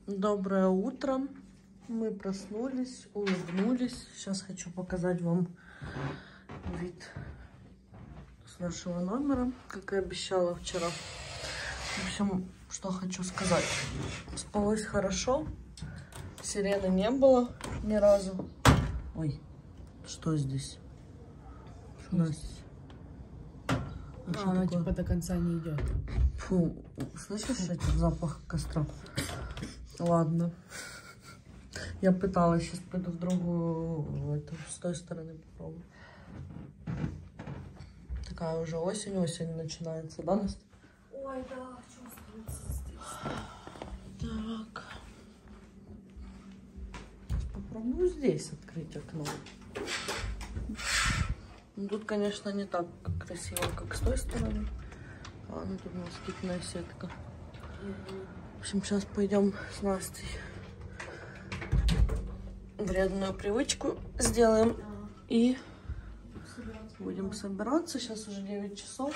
Доброе утро. Мы проснулись, улыбнулись. Сейчас хочу показать вам вид с нашего номера, как и обещала вчера. В общем, что хочу сказать. Спалось хорошо. Сирены не было ни разу. Ой, что здесь? Что здесь? Она типа до конца не идет. Фу, слышишь этот запах костра? Ладно. Я пыталась, сейчас пойду в другую, с той стороны попробую. Такая уже осень начинается, да, Настя? Ой, да, чувствуется здесь. Так. Попробую здесь открыть окно. Ну, тут, конечно, не так красиво, как с той стороны. А, ну тут москитная сетка. В общем, сейчас пойдем с Настей вредную привычку сделаем и будем собираться. Сейчас уже 9 часов.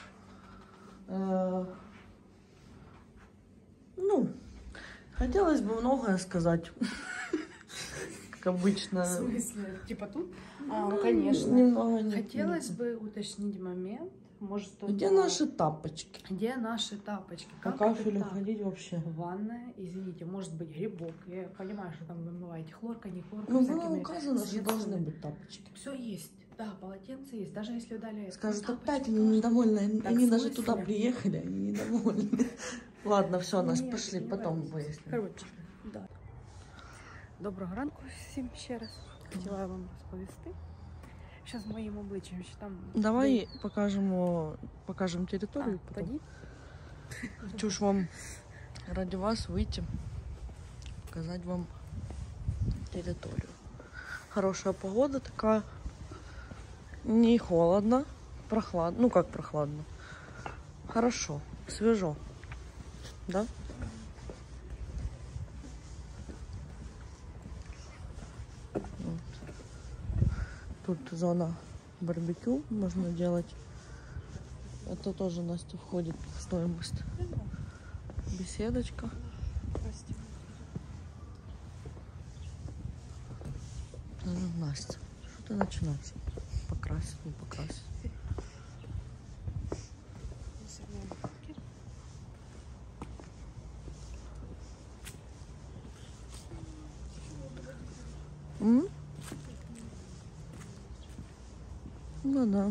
Ну, хотелось бы многое сказать. Как обычно. В смысле? Типа тут? Ну, конечно. Немного Хотелось бы уточнить момент. Может, где наши тапочки? Где наши тапочки? По кафелю ходить вообще. Ванная, извините, может быть грибок. Я понимаю, что там вы вымываете хлорка, не хлорка. Ну, было указано, что должны быть тапочки. Все есть. Да, полотенце есть. Даже если дали... Скажут, опять они недовольны. Они даже туда приехали, они недовольны. Ладно, все, нас пошли, потом выясним. Короче, да. Доброго ранку всім ще раз. Хотіла вам розповісти. Зараз моїм обличчям ще там... Давай покажем территорию. Тоді? Хочу ж вам ради вас выйти, показать вам территорию. Хорошая погода такая. Не холодно, прохладно. Ну как прохладно? Хорошо, свежо. Да? Тут зона барбекю можно делать. Это тоже, Настя, входит в стоимость. Беседочка. Настя, что ты начинаешь? Покрасить, не покрасить. Ну да.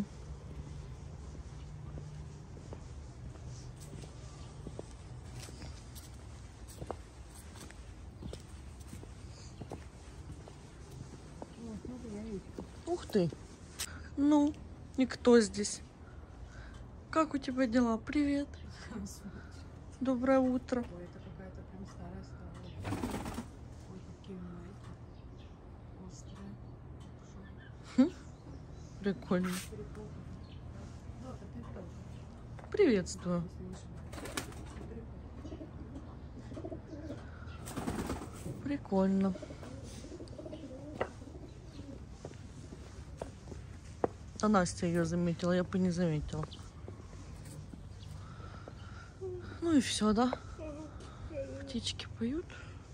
Ух ты. Ну, никто здесь. Как у тебя дела? Привет. Доброе утро. Ой, это какая-то прям старая стала. Ой, какие острые. Прикольно. Приветствую. Прикольно. А Настя ее заметила, я бы не заметила. Ну и все, да? Птички поют.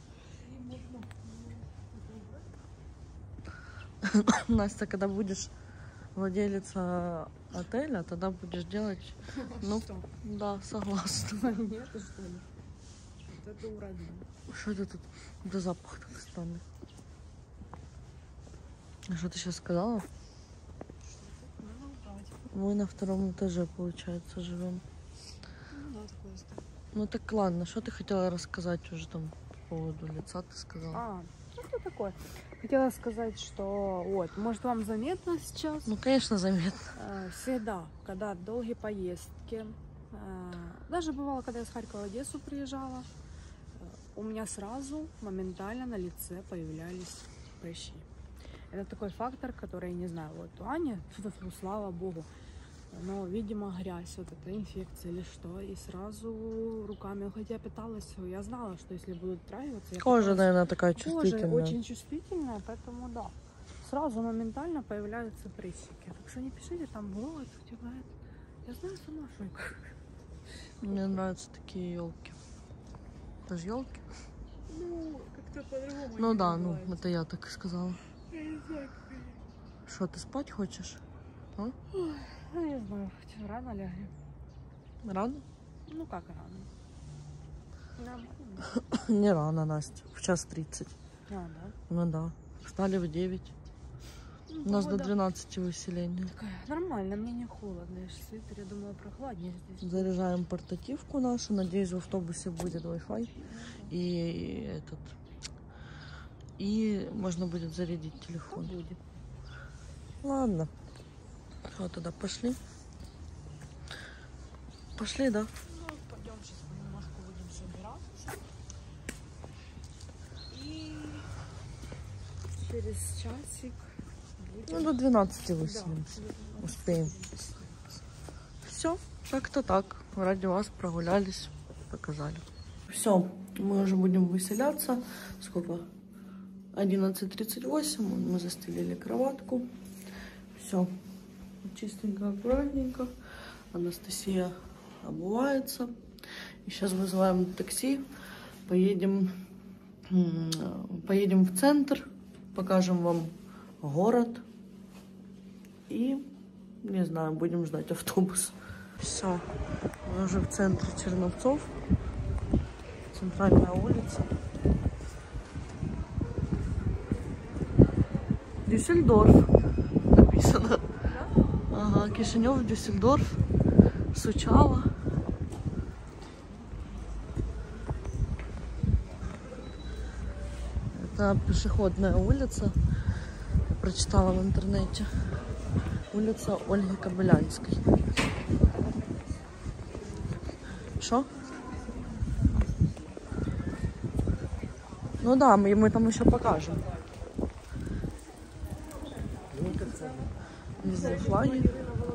Настя, когда будешь владелица отеля, тогда будешь делать... Ну, что? Да, согласна. Нет, что ли? Вот это уродина. Что это тут? Да запах так странный. А что ты сейчас сказала? Мы на втором этаже, получается, живем. Ну так ладно, что ты хотела рассказать уже там по поводу лица, ты сказала? Что такое? Хотела сказать, что вот, может вам заметно сейчас? Ну, конечно, заметно. Всегда, когда долгие поездки, даже бывало, когда я с Харькова в Одессу приезжала, у меня сразу моментально на лице появлялись прыщи. Это такой фактор, который, не знаю, вот у Ани, слава богу, но, видимо, грязь, вот эта инфекция или что, и сразу руками, хотя я питалась, я знала, что если будут травиться... Кожа, наверное, такая чувствительная. Кожа очень чувствительная, поэтому да, сразу моментально появляются прыщики. Так что не пишите там, вот, типа, я знаю сама, что Мне нравятся такие елки. Это же елки? Ну, как-то по-другому. Ну не да, ну бывает. это я так сказала. Я не знаю, Что, ты спать хочешь? А? ну, не знаю, хоть рано лягли. Рано? Ну, как рано? Нормально. Не рано, Настя. В 1:30. А, да? Ну да. Встали в 9. Ну, У нас до погода 12 выселения. такая нормально, мне не холодно. Я же свитер, я думала, прохладнее здесь. Заряжаем портативку нашу. Надеюсь, в автобусе будет Wi-Fi. И можно будет зарядить телефон. Будет. Ладно. Вот тогда пошли. Пошли, да? Ну, пойдем сейчас немножко будем собираться. И через часик будем... Ну, до 12 Да, выселимся. да. Успеем. Все, как-то так. Ради вас прогулялись, показали. Все, мы уже будем выселяться. Сколько? 11:38. Мы застелили кроватку. Все. Чистенько, аккуратненько. Анастасия обувается. И сейчас вызываем такси. Поедем в центр. Покажем вам город. И, не знаю, будем ждать автобус. Все. Мы уже в центре Черновцов. Центральная улица. Дюссельдорф написано. Ага, Кишинев, Дюссельдорф, Сучава. Это пешеходная улица. Я прочитала в интернете. Улица Ольги Кобылянской. Что? Ну да, мы там еще покажем. Везде флаги.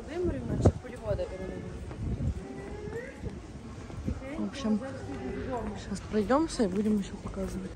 В общем, сейчас пройдемся и будем еще показывать.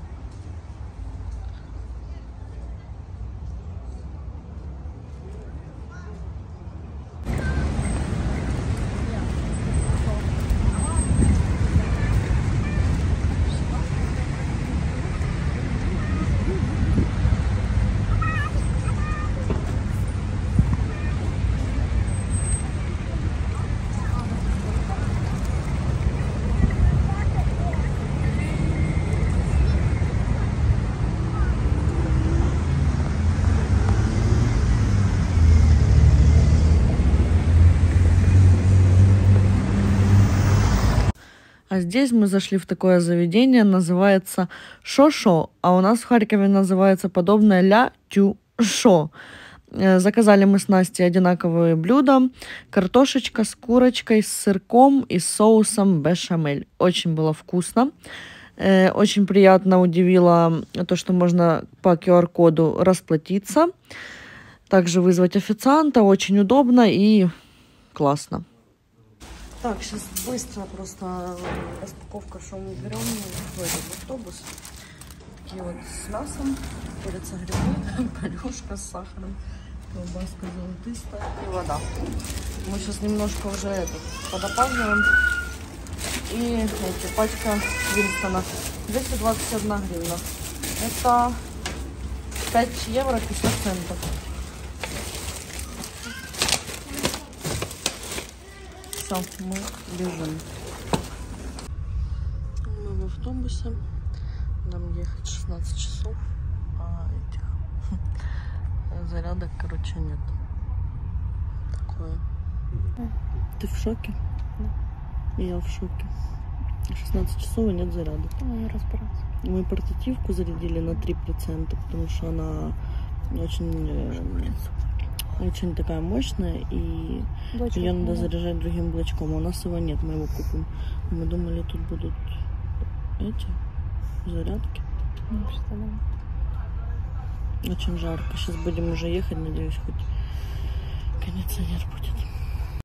А здесь мы зашли в такое заведение, называется Шо-Шо, а у нас в Харькове называется подобное Ля-Тю-Шо. Заказали мы с Настей одинаковые блюда. Картошечка с курочкой, с сырком и с соусом бешамель. Очень было вкусно. Очень приятно удивило то, что можно по QR-коду расплатиться. Также вызвать официанта. Очень удобно и классно. Так, сейчас быстро просто распаковка, что мы берем в этот автобус. Такие вот с мясом, курица, грибы, полюшка с сахаром, колбаска золотистая и вода. Мы сейчас немножко уже подопаздываем. И эти, пачка Винстона 221 гривна. Это 5 евро 50 центов. Все, мы бежим. Мы в автобусе. Нам ехать 16 часов. А этих зарядок, короче, нет. Такое. Ты в шоке? Да. Я в шоке. 16 часов и нет зарядок. Не разбираться. Мы портативку зарядили на 3%, потому что она очень такая мощная, и Блочок, ее надо да. заряжать другим блочком. У нас его нет, мы его купим. Мы думали, тут будут эти зарядки. Очень жарко. Сейчас будем уже ехать, надеюсь, хоть кондиционер будет.